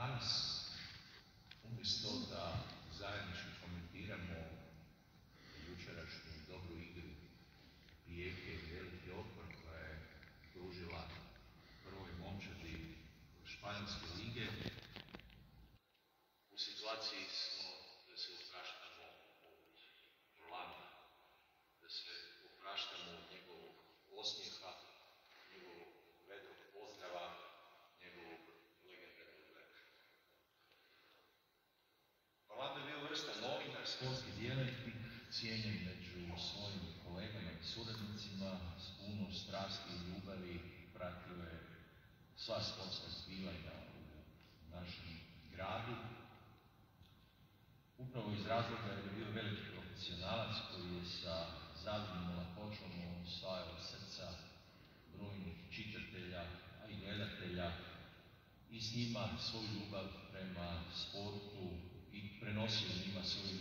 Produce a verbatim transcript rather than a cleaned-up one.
Danas, umjesto da zajednički komentiramo jučerašnju dobru igru Rijeke i Veliki Otpor koja je pružila prvoj momčadi Španjolske lige, u situaciji smo da se opraštamo od Rolanda, da se opraštamo od njegovog osmijeha, njegovog vedrog pozdrava, njegovog legendarnog veka. Rolando je bio vrsta novinar, sportski djelatnik, cijenjen među svojim kolegama i suradnicima, s puno strasti i ljubavi pratio je sva sportska zbivanja u našem gradu. Upravo iz razloga jer je bio veliki profesionalac koji je sa zavidnom lakoćom osvajao srca brojnih čitatelja, a i gledatelja i s njima svoju ljubav prema sportu i prenosio njima svoju